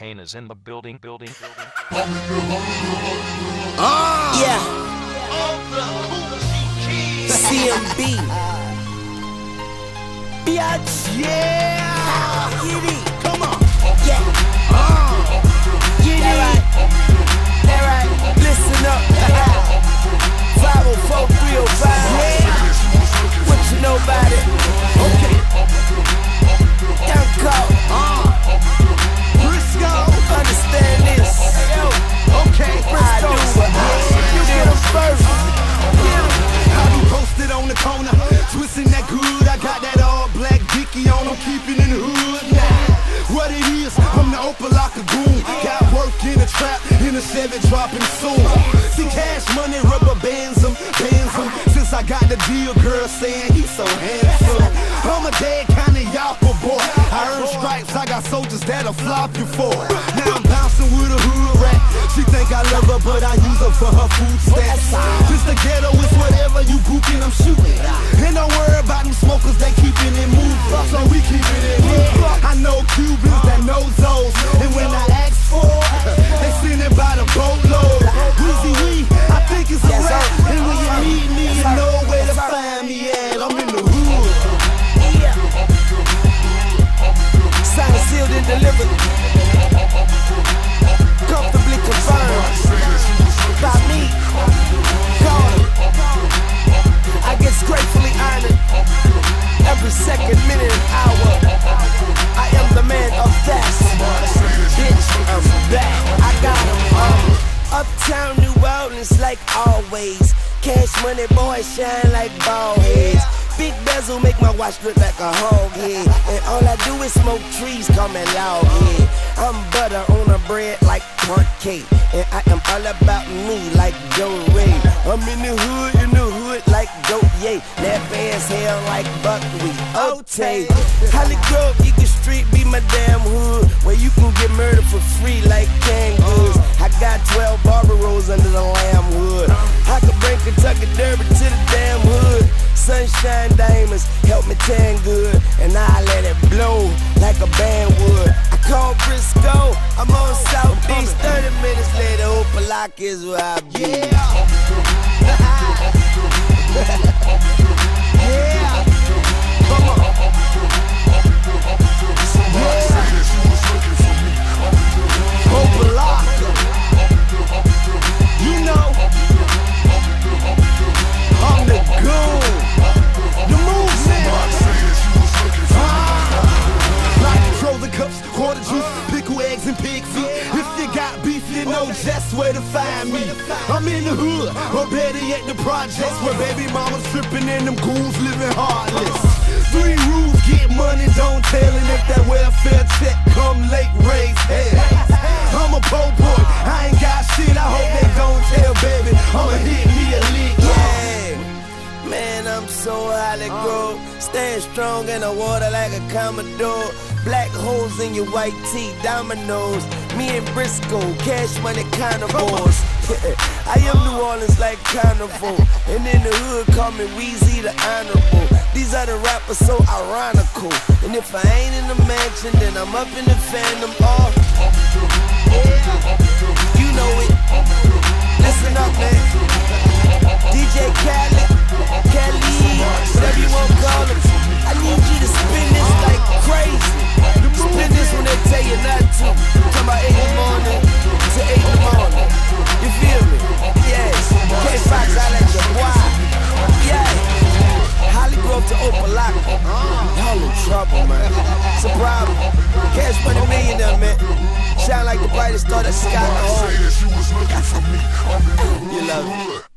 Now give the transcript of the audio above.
Kane is in the building. Yeah. CMB. Biatch. Yeah. Get it. Come on. Yeah. Get it. That right. Listen up. 504 305. Yeah. What you know about it? Okay. Young Cole. Briscoe. Understand this. Yo. Okay. Briscoe. You get him first. I be posted on the corner, twisting that good. I got that all black dicky on, I'm keeping in the hood. Nah, what it is, I'm the Opalaka goon. Got work in the trap, in the 7 dropping soon. See cash money, rubber bands them. Since I got the deal, girl saying he's so handsome. I'm a dead kind of yapper boy. I earn stripes, I got soldiers that'll flop you for. Now I'm bouncing with a hood rat. She think I love her, but I use her for her food stamps. Just the ghetto is whatever you booking, I'm shooting. And don't worry about them smokers, they keeping it moving. So we keeping it moving. I know Cubans that know those. And when I ask for it, they send it by the boatload. Weezy wee, I think it's a rap. And when you need me, you know where to find me at. I'm in the hood. Signed, sealed, and delivered. Comfortably confirmed by me. Carter. I get gratefully honored every second, minute, and hour. I am the man of that. Bitch, I'm back. I got him. Uptown New Orleans like always. Cash money boys shine like ball heads. Big bezel make my watch look like a hog head. And all I do is smoke trees, call me log head. I'm butter on a bread like tart cake. And I am all about me like Joe Ray. I'm in the hood like dope yay. Lap ass hell like buckwheat. Okay. Holly Grove, Eagle Street be my damn hood. Where you can get murdered for free like canned goods. I got 12 barber rolls under the lamb hood. I could bring Kentucky Derby to the damn hood. Sunshine diamonds help me tan good, and I let it blow like a band would. I call Briscoe, I'm on Southeast. 30 minutes later, Opalaka is where I be. Yeah. Come on. Yeah. Opalaka. You know, I'm the goon. The movement. Like frozen cups, quarter juice, pickle eggs and pig feet. If you got beef, you know just where to find me. I'm in the hood, or better yet the projects, where baby mama's tripping and them goons living heartless. 3 rules, get money, don't tell, and if that welfare check come late, raise hell. I'm a po' boy, I ain't got shit, I hope they don't tell, baby. I'ma hit me a lick. Yeah, man, I'm so highly grown. Stand strong in the water like a Commodore. Black holes in your white tee, dominoes. Me and Briscoe, cash money carnivores. I am New Orleans like Carnival. And in the hood, call me Weezy the Honorable. These are the rappers so ironical. And if I ain't in the mansion, then I'm up in the fandom. Oh, yeah, you know it. Listen up, man. DJ Khaled, whatever you want to call him. I need you to spin this like crazy. Spin this when they tell you not to. Talking about 8 in the morning to 8 in the morning. You feel me? Yes. K-Fox, I like your boy. Yeah. Holly Grove to Opalaka. Y'all in trouble, man. It's a problem. Cash Money millionaire, man. Shine like the brightest star that sky can hold. You love it.